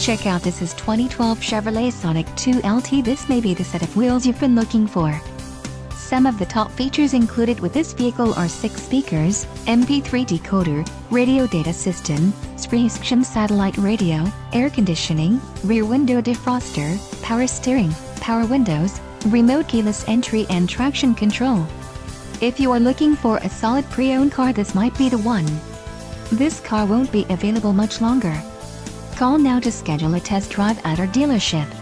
Check out this is 2012 Chevrolet Sonic 2 LT. This may be the set of wheels you've been looking for. Some of the top features included with this vehicle are 6 speakers, MP3 decoder, radio data system, Chrysler satellite radio, air conditioning, rear window defroster, power steering, power windows, remote keyless entry and traction control. If you are looking for a solid pre-owned car, this might be the one. This car won't be available much longer. Call now to schedule a test drive at our dealership.